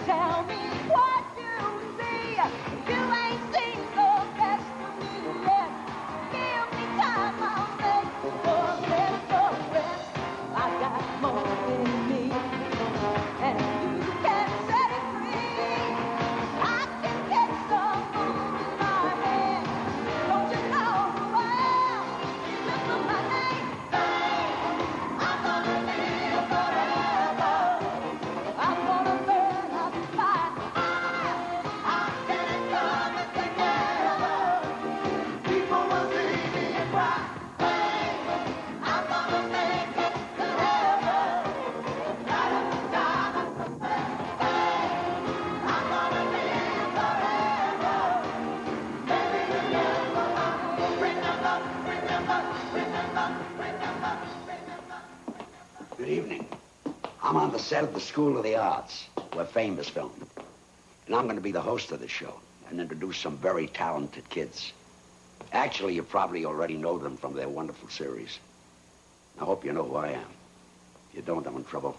Tell me what you see. You ain't seen the best of me yet. Give me time, I'll make the rest. I got more in me, and you can set it free. I can get some moon in my hand. Don't you know who I am? Remember my name. I'm gonna live forever. I'm gonna burn up fire. I'm getting coming together. People will see me and cry. I'm gonna make it to heaven. Right up the time I confess. I'm gonna live forever. Baby, remember, remember. Good evening. I'm on the set of the School of the Arts, where Fame is filmed. And I'm going to be the host of the show and introduce some very talented kids. Actually, you probably already know them from their wonderful series. I hope you know who I am. If you don't, I'm in trouble.